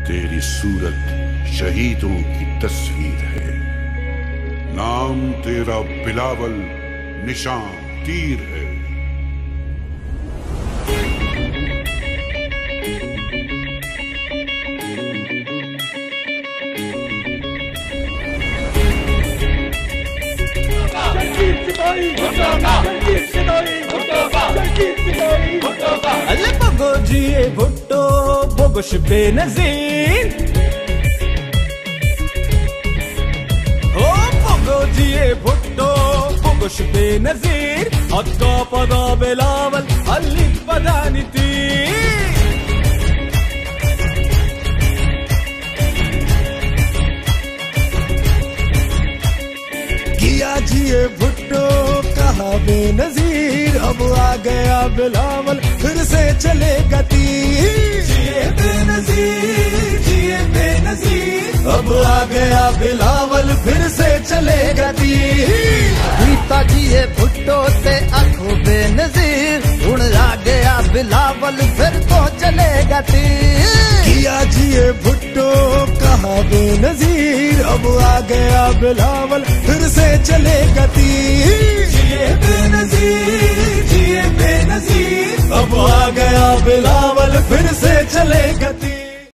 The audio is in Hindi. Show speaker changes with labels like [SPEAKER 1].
[SPEAKER 1] तेरी सूरत शहीदों की तस्वीर है, नाम तेरा बिलावल, निशान तीर है।
[SPEAKER 2] अल्ले बगो जिए भुट्टो बगोश बेनजीर, ओ बगो जिए भुट्टो बगोश बेनजीर, अक्का पदा बिलावल अल्ली पदानी तीर। किया जिए भुट्टो कहा बेनजीर, अब आ गया बिलावल फिर से चलेगा तीर। जिए बेनजीर, जिए बेनजीर, अब आ गया बिलावल फिर से चलेगा तीर।
[SPEAKER 3] बीता जिए भुट्टो से आंखों बेनजीर, उड़ आ गया बिलावल फिर तो चलेगा तीर।
[SPEAKER 2] किया जिए भुट्टो कहा बेनजीर, अब आ गया बिलावल फिर से चलेगा तीर। जिए बेनजीर, जिए बेनजीर, अब आ गया बिलावल फिर से चलेगा तीर।